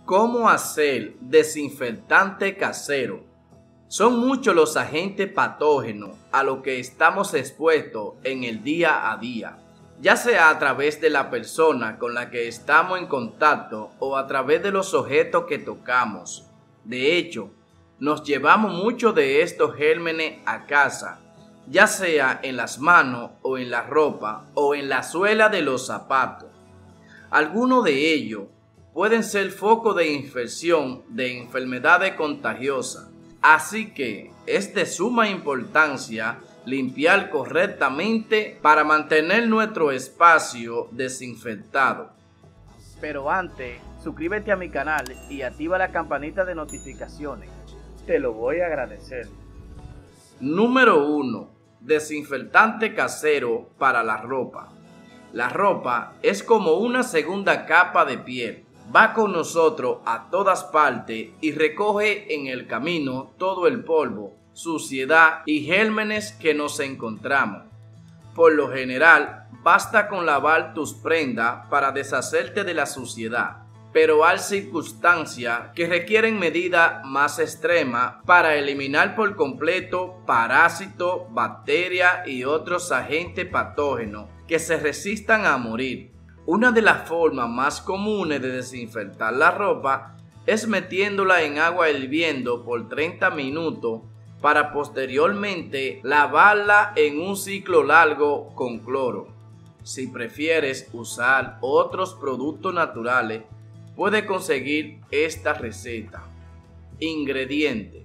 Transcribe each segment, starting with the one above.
¿Cómo hacer desinfectante casero? Son muchos los agentes patógenos a los que estamos expuestos en el día a día, ya sea a través de la persona con la que estamos en contacto o a través de los objetos que tocamos. De hecho, nos llevamos muchos de estos gérmenes a casa, ya sea en las manos o en la ropa o en la suela de los zapatos. Algunos de ellos pueden ser foco de infección de enfermedades contagiosas, así que es de suma importancia limpiar correctamente para mantener nuestro espacio desinfectado. Pero antes, suscríbete a mi canal y activa la campanita de notificaciones. Te lo voy a agradecer. Número 1. Desinfectante casero para la ropa. La ropa es como una segunda capa de piel. Va con nosotros a todas partes y recoge en el camino todo el polvo, suciedad y gérmenes que nos encontramos. Por lo general, basta con lavar tus prendas para deshacerte de la suciedad, pero hay circunstancias que requieren medidas más extremas para eliminar por completo parásitos, bacterias y otros agentes patógenos que se resistan a morir. Una de las formas más comunes de desinfectar la ropa es metiéndola en agua hirviendo por 30 minutos para posteriormente lavarla en un ciclo largo con cloro. Si prefieres usar otros productos naturales, puedes conseguir esta receta. Ingredientes: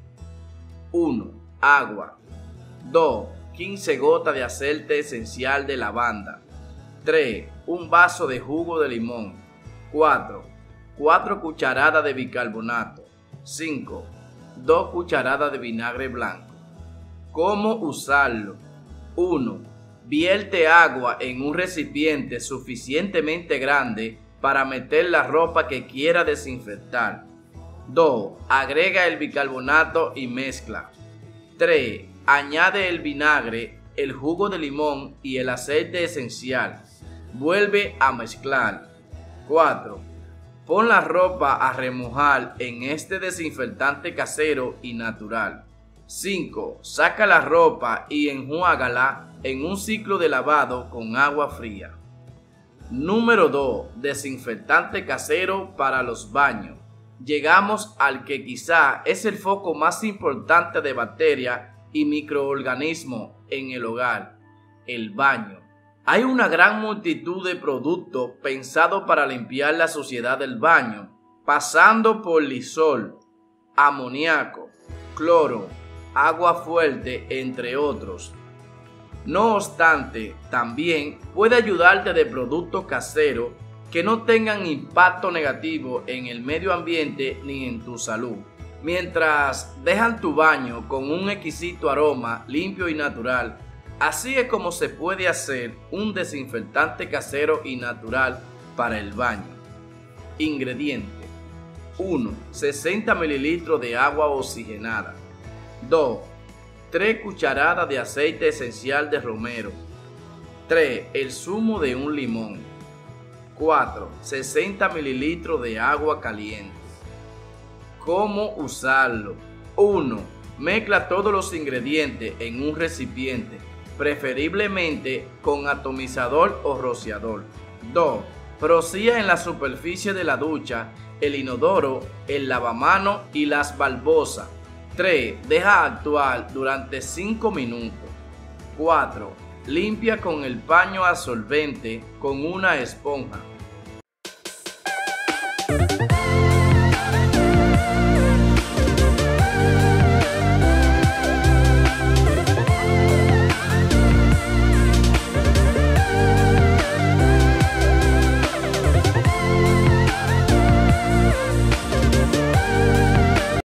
1. Agua. 2. 15 gotas de aceite esencial de lavanda. 3. Un vaso de jugo de limón. 4. 4 cucharadas de bicarbonato. 5. 2 cucharadas de vinagre blanco. ¿Cómo usarlo? 1. Vierte agua en un recipiente suficientemente grande para meter la ropa que quiera desinfectar. 2. Agrega el bicarbonato y mezcla. 3. Añade el vinagre, el jugo de limón y el aceite esencial. Vuelve a mezclar. 4. Pon la ropa a remojar en este desinfectante casero y natural. 5. Saca la ropa y enjuágala en un ciclo de lavado con agua fría. Número 2. Desinfectante casero para los baños. Llegamos al que quizá es el foco más importante de bacterias y microorganismos en el hogar: el baño. Hay una gran multitud de productos pensados para limpiar la suciedad del baño, pasando por lisol, amoníaco, cloro, agua fuerte, entre otros. No obstante, también puede ayudarte de productos caseros que no tengan impacto negativo en el medio ambiente ni en tu salud, mientras dejan tu baño con un exquisito aroma limpio y natural. Así es como se puede hacer un desinfectante casero y natural para el baño. Ingredientes: 1. 60 ml de agua oxigenada. 2. 3 cucharadas de aceite esencial de romero. 3. El zumo de un limón. 4. 60 ml de agua caliente. ¿Cómo usarlo? 1. Mezcla todos los ingredientes en un recipiente, preferiblemente con atomizador o rociador. 2. Rocía en la superficie de la ducha, el inodoro, el lavamanos y las baldosas. 3. Deja actuar durante 5 minutos. 4. Limpia con el paño absorbente con una esponja.